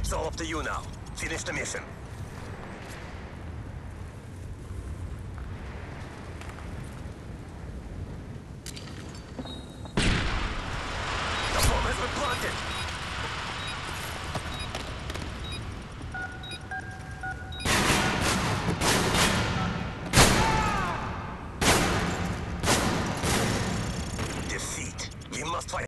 It's all up to you now. Finish the mission.